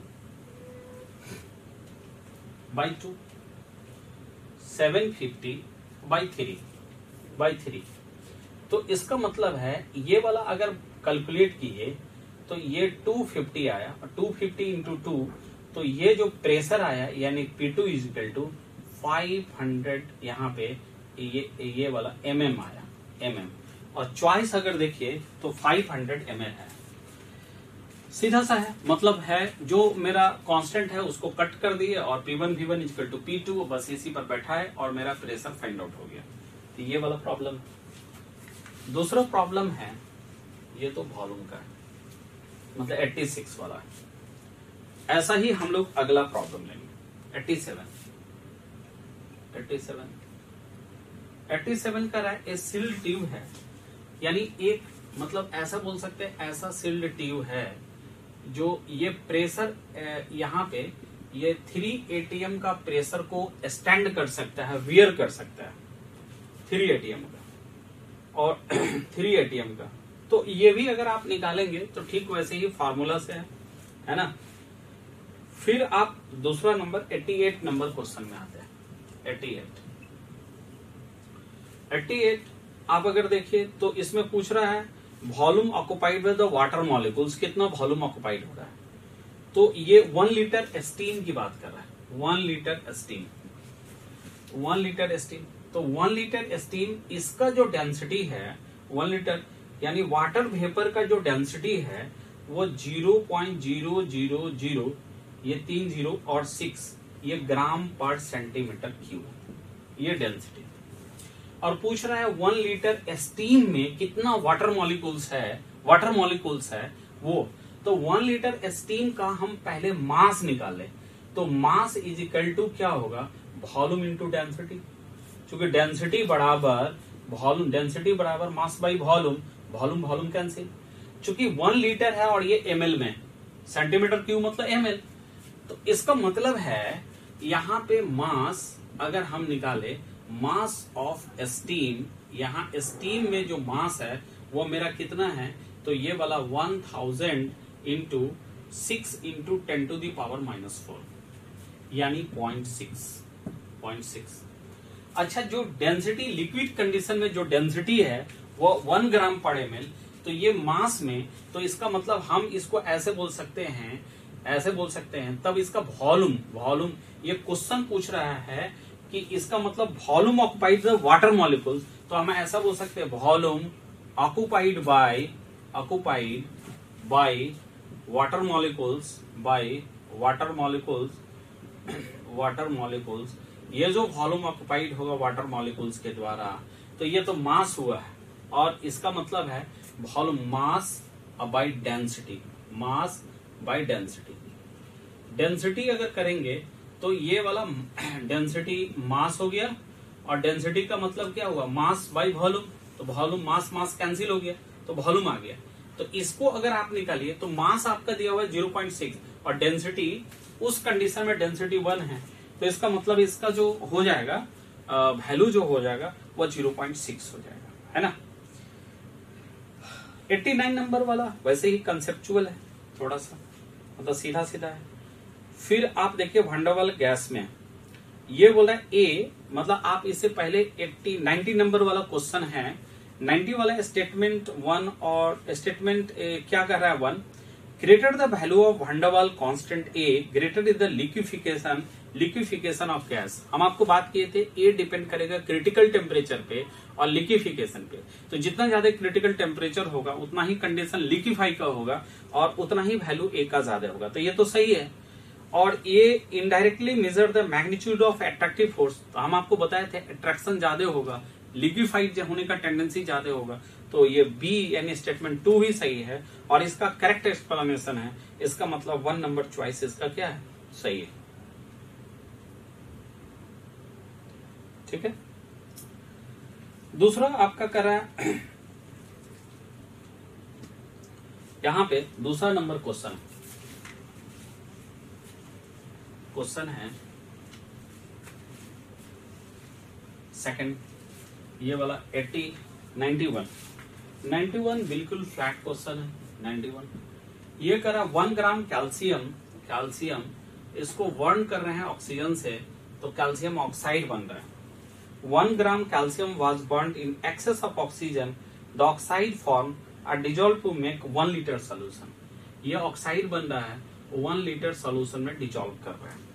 by two seven fifty by three by three. तो इसका मतलब है ये वाला अगर कैलकुलेट किए तो ये टू फिफ्टी आया, और टू फिफ्टी इंटू टू, तो ये जो प्रेशर आया यानी P two is equal to five hundred, यहाँ पे ये ये वाला एम एम आया, एम एम, और चॉइस अगर देखिए तो फाइव हंड्रेड एम एल है, सीधा सा है, मतलब है जो मेरा कांस्टेंट है उसको कट कर दिए और P one V one equal to P two, बस इसी पर बैठा है और मेरा प्रेशर फाइंड आउट हो गया। तो ये वाला प्रॉब्लम। दूसरा प्रॉब्लम है, ये तो वॉल्यूम का है, मतलब एटी सिक्स वाला है। ऐसा ही हम लोग अगला प्रॉब्लम लेंगे, eighty seven. Eighty seven eighty seven का है, ए सील्ड ट्यूब है, यानी एक मतलब ऐसा बोल सकते हैं, ऐसा सील्ड ट्यूब है जो ये प्रेशर यहाँ पे ये थ्री एटीएम का प्रेशर को स्टैंड कर सकता है, वियर कर सकता है, थ्री एटीएम का और थ्री एटीएम का। तो ये भी अगर आप निकालेंगे तो ठीक वैसे ही फार्मूला से है, है ना। फिर आप दूसरा नंबर अठासी नंबर क्वेश्चन में आते हैं, अठासी अठासी आप अगर देखिए तो इसमें पूछ रहा है volume occupied with the water molecules, कितना वॉल्यूम ऑक्युपाइड हो रहा है। तो ये वन लीटर स्टीम की बात कर रहा है, one litre steam, one litre steam. तो वन लीटर स्टीम, इसका जो डेंसिटी है वन लीटर यानी वाटर वेपर का जो डेंसिटी है वो zero point zero zero zero, ये तीन जीरो और सिक्स, ये ग्राम पर सेंटीमीटर क्यूब, ये डेंसिटी। और पूछ रहा है वन लीटर स्टीम में कितना वाटर मॉलिक्यूल्स है, वाटर मॉलिक्यूल्स है वो। तो वन लीटर स्टीम का हम पहले मास निकाले, तो मास इज इक्वल टू क्या होगा, वॉल्यूम इंटू डेंसिटी, क्योंकि डेंसिटी बराबर वॉल्यूम, डेंसिटी बराबर mass by volume, volume volume cancel, चूंकि वन लीटर है और ये एमएल में, सेंटीमीटर क्यूब मतलब एमएल। तो इसका मतलब है यहाँ पे मास अगर हम निकाले, मास ऑफ स्टीम, यहाँ स्टीम में जो मास है वो मेरा कितना है, तो ये वाला one thousand into six into ten to the power minus four, यानी पॉइंट सिक्स पॉइंट सिक्स। अच्छा, जो डेंसिटी लिक्विड कंडीशन में जो डेंसिटी है वो वन ग्राम पर एम एल, तो ये मास में, तो इसका मतलब हम इसको ऐसे बोल सकते हैं, ऐसे बोल सकते हैं। तब इसका वॉल्यूम, वॉल्यूम ये क्वेश्चन पूछ रहा है कि इसका मतलब volume occupied the water molecules, तो हम ऐसा बोल सकते हैं volume occupied by occupied by water molecules by water molecules water molecules. ये जो वॉल्यूम ऑक्युपाइड होगा वाटर मॉलिक्यूल्स के द्वारा, तो ये तो मास हुआ है, और इसका मतलब है volume mass by density, mass by density. Density अगर करेंगे तो ये वाला डेंसिटी मास हो गया, और डेंसिटी का मतलब क्या हुआ, मास बाय वॉल्यूम, तो वॉल्यूम मास मास कैंसिल हो गया तो वॉल्यूम आ गया। तो इसको अगर आप निकालिए तो मास आपका दिया हुआ है जीरो पॉइंट सिक्स, और डेंसिटी उस कंडीशन में डेंसिटी वन है, तो इसका मतलब इसका जो हो जाएगा वैल्यू जो हो जाएगा वो जीरो पॉइंट सिक्स हो जाएगा, है ना। नवासी नंबर वाला वैसे ही कंसेप्चुअल है, थोड़ा सा मतलब सीधा सीधा है। फिर आप देखिए वंडरवाल गैस में ये बोला ए, मतलब आप इससे पहले अस्सी नब्बे नंबर वाला क्वेश्चन है, नब्बे वाला स्टेटमेंट वन और स्टेटमेंट क्या कर रहा है, one greater the value of van der Waals constant a greater is the liquefaction liquefaction of gas. हम आपको बात किए थे ए डिपेंड करेगा क्रिटिकल टेम्परेचर पे और लिक्विफिकेशन पे, तो जितना ज्यादा क्रिटिकल टेम्परेचर होगा उतना ही कंडीशन लिक्विफाई का होगा और उतना ही वैल्यू ए का ज्यादा होगा, तो ये तो सही है। और ये indirectly measure the magnitude of attractive force, तो हम आपको बताए थे अट्रैक्शन ज्यादा होगा, लिक्विफाइड होने का टेंडेंसी ज्यादा होगा, तो ये बी यानी स्टेटमेंट टू ही सही है और इसका करेक्ट एक्सप्लेनेशन है। इसका मतलब वन नंबर चॉइस इसका क्या है, सही है। ठीक है, दूसरा आपका कर रहा है यहां पे दूसरा नंबर क्वेश्चन क्वेश्चन है सेकंड, ये वाला अस्सी इक्यानवे इक्यानवे बिल्कुल फ्लैट क्वेश्चन है। इक्यानवे ये करा वन ग्राम कैल्शियम कैल्शियम इसको बर्न कर रहे हैं ऑक्सीजन से, तो कैल्शियम ऑक्साइड बन रहा है। One gram calcium was burned in excess of oxygen, the oxide form are dissolve to make one litre solution. ये ऑक्साइड बन रहा है, वन लीटर सोल्यूशन में डिजोल्व कर रहा है।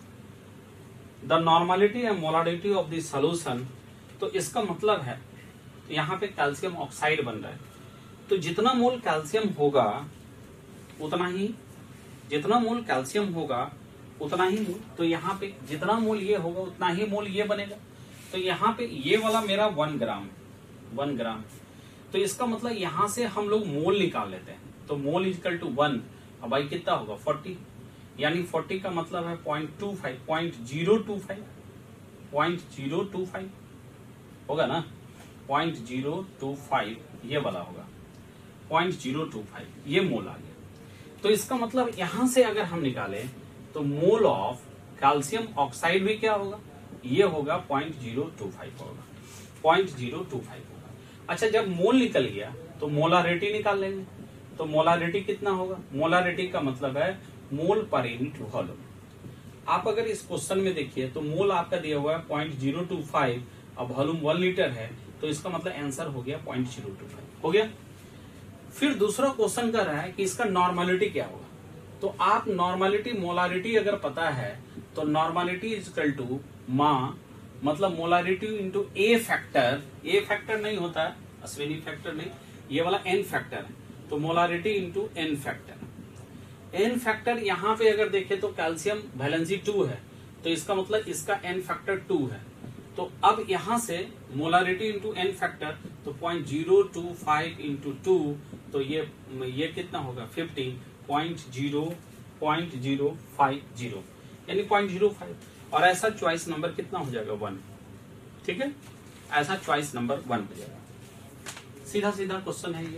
The normality and molarity of the solution, तो इसका मतलब है यहाँ पे कैल्शियम ऑक्साइड बन रहा है, तो जितना मोल कैल्शियम होगा उतना ही जितना मोल कैल्शियम होगा उतना ही मोल, तो यहाँ पे जितना मोल ये होगा उतना ही मोल ये बनेगा। तो यहाँ पे ये वाला मेरा वन ग्राम वन ग्राम, तो इसका मतलब यहाँ से हम लोग मोल निकाल लेते हैं, तो मोल इजकल टू वन, अब भाई कितना होगा फोर्टी, यानी फोर्टी का मतलब है point two five point zero two five point zero two five होगा ना, पॉइंट जीरो टू फाइव ये वाला होगा, पॉइंट जीरो टू फाइव ये मोल आ गया। तो इसका मतलब यहां से अगर हम निकालें तो मोल ऑफ कैल्शियम ऑक्साइड भी क्या होगा, ये होगा पॉइंट जीरो टू फाइव होगा, पॉइंट जीरो टू फाइव होगा। अच्छा, जब मोल निकल गया तो मोलारिटी निकाल लेंगे, तो मोलारिटी कितना होगा, मोलारिटी का मतलब है मोल पर यूनिट वॉल्यूम। आप अगर इस क्वेश्चन में देखिए तो मोल आपका दिया हुआ है पॉइंट जीरो टू फाइव, अब वॉल्यूम वन लीटर है, तो इसका मतलब आंसर हो गया पॉइंट जीरो टू फाइव हो गया। फिर दूसरा क्वेश्चन कर रहा है कि इसका नॉर्मलिटी क्या होगा, तो आप नॉर्मलिटी मोलारिटी अगर पता है तो नॉर्मलिटी इज इक्वल टू मा, मतलब molarity into a factor, a factor नहीं होता है अश्विनी फैक्टर नहीं, ये वाला एन फैक्टर है, तो molarity into N factor. N factor यहाँ पे अगर देखें तो कैल्शियम वैलेंसी टू है, तो इसका मतलब इसका एन फैक्टर टू है, तो अब यहां से मोलारिटी इंटू एन फैक्टर, तो point zero two five into two, तो ये ये कितना होगा fifty, point zero point zero five zero यानी पॉइंट जीरो फाइव, और ऐसा चॉइस नंबर कितना हो जाएगा वन। ठीक है, ऐसा चॉइस नंबर वन हो जाएगा। सीधा सीधा क्वेश्चन है ये।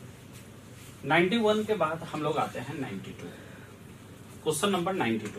इक्यानवे के बाद हम लोग आते हैं बानवे, क्वेश्चन नंबर बानवे।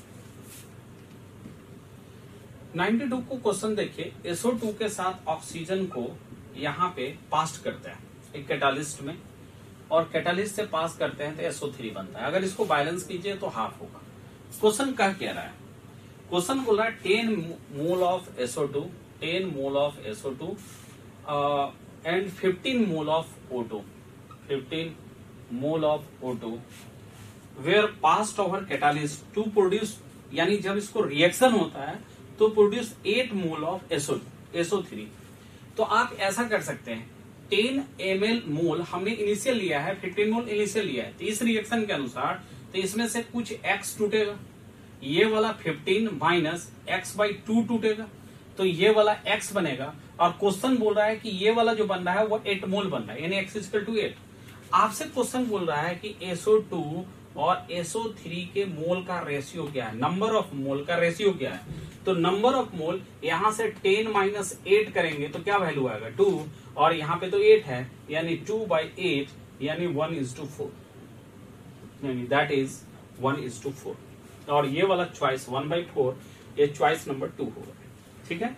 बानवे को क्वेश्चन देखिए, एस ओ टू के साथ ऑक्सीजन को यहाँ पे पास करते हैं एक कैटालिस्ट में, और कैटालिस्ट से पास करते हैं तो एस ओ थ्री बनता है। अगर इसको बैलेंस कीजिए तो हाफ होगा। क्वेश्चन कह क्या रहा है, क्वेश्चन बोल रहा है ten mole of S O two ten mole of S O two and fifteen mole of O two fifteen mole of O two were passed over catalyst to produce, यानी जब इसको रिएक्शन होता है तो produce eight mole of SO SO three. तो आप ऐसा कर सकते हैं, टेन एम एल मोल हमने इनिशियल लिया है, फिफ्टीन मोल इनिशियल लिया है, तो इस रिएक्शन के अनुसार तो इसमें से कुछ एक्स टूटेगा, ये वाला fifteen minus x by two टूटेगा, तो ये वाला एक्स बनेगा। और क्वेश्चन बोल रहा है कि ये वाला जो बन रहा है वो एट मोल बन रहा है, यानी एक्स इक्वल टू एट। आपसे क्वेश्चन बोल रहा है कि एसओ टू और एसओ थ्री के मोल का रेशियो क्या है, नंबर ऑफ मोल का रेशियो क्या है। तो नंबर ऑफ मोल यहां से टेन माइनस एट करेंगे तो क्या वैल्यू आएगा, टू, और यहाँ पे तो एट है, यानी टू बाई एट, यानी वन इज टू फोर, यानी that is one is to four. और ये वाला चॉइस वन बाई फोर, ये चॉइस नंबर टू होगा। ठीक है।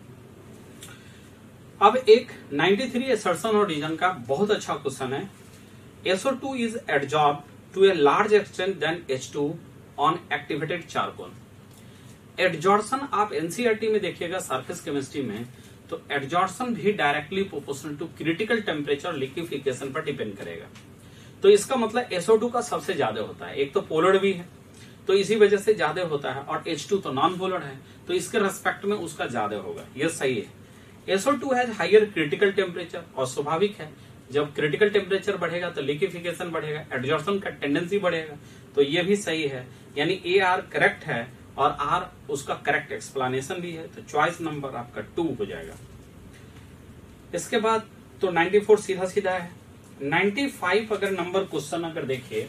अब एक नाइन्टी थ्री असर्शन और रीजन का बहुत अच्छा क्वेश्चन है। SO two is adsorb to a large extent then H two on activated charcoal. Adsorption आप एनसीईआरटी में देखिएगा सरफेस केमिस्ट्री में, तो एडजॉर्शन भी directly proportional to critical temperature liquefaction पर डिपेंड करेगा। तो इसका मतलब एसओ टू का सबसे ज्यादा होता है, एक तो पोलर भी है तो इसी वजह से ज्यादा होता है, और एच टू तो नॉन पोलर है तो इसके रेस्पेक्ट में उसका ज्यादा होगा, ये सही है। SO two has higher critical temperature, और स्वाभाविक है जब क्रिटिकल टेम्परेचर बढ़ेगा तो लिक्विफिकेशन बढ़ेगा, एडजॉर्शन का टेंडेंसी बढ़ेगा, तो ये भी सही है, यानी ए आर करेक्ट है और आर उसका करेक्ट एक्सप्लेनेशन भी है, तो चॉइस नंबर आपका टू हो जाएगा। इसके बाद तो नाइन्टी फोर सीधा सीधा है। नाइन्टी फाइव अगर नंबर क्वेश्चन अगर देखिए,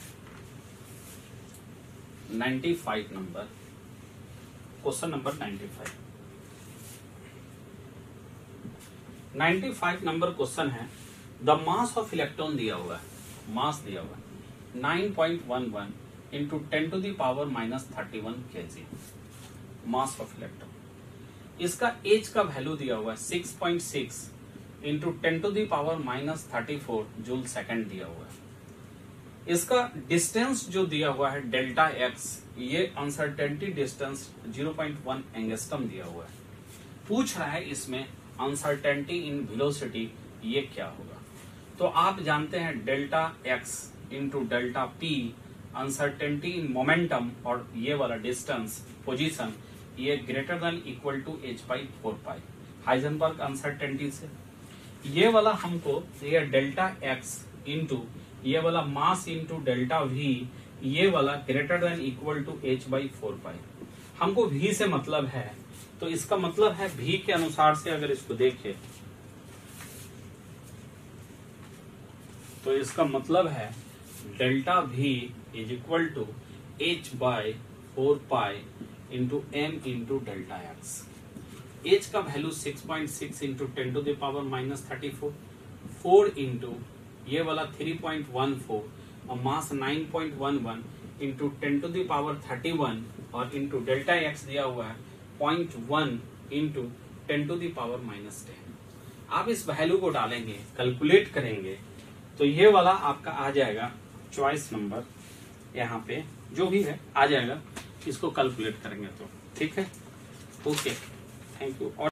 ninety five number question number ninety five ninety five number question है, द मास ऑफ इलेक्ट्रॉन दिया हुआ है, मास दिया हुआ है nine point one one into ten to the power minus thirty one K G, mass of electron. इसका h का value दिया हुआ है six point six into ten to the power minus thirty four joule second दिया हुआ है। इसका distance जो दिया हुआ है डेल्टा एक्स, ये uncertainty distance zero point one angstrom दिया हुआ है। पूछ रहा है इसमें अनसर्टेनिटी इन वेलोसिटी ये क्या होगा। तो आप जानते हैं delta x into delta p, uncertainty in momentum और ये वाला डिस्टेंस पोजीशन, ये greater than equal to h by four pi Heisenberg uncertainty से। ये वाला हमको ये डेल्टा एक्स इंटू ये वाला मास इंटू डेल्टा वी, ये वाला greater than equal to h by four pi, हमको वी से मतलब है, तो इसका मतलब है वी के अनुसार से अगर इसको देखें तो इसका मतलब है delta v is equal to h by four pi into m into delta x. H का value six point six into ten to the power minus thirty four, four into ये वाला थ्री पॉइंट वन फोर और mass nine point one one into ten to the power thirty one और into delta x दिया हुआ है point one into ten to the power minus ten. आप इस value को डालेंगे, कैलकुलेट करेंगे, तो ये वाला आपका आ जाएगा चॉइस नंबर, यहाँ पे जो भी है आ जाएगा, इसको कैलकुलेट करेंगे तो ठीक है। Okay, thank you.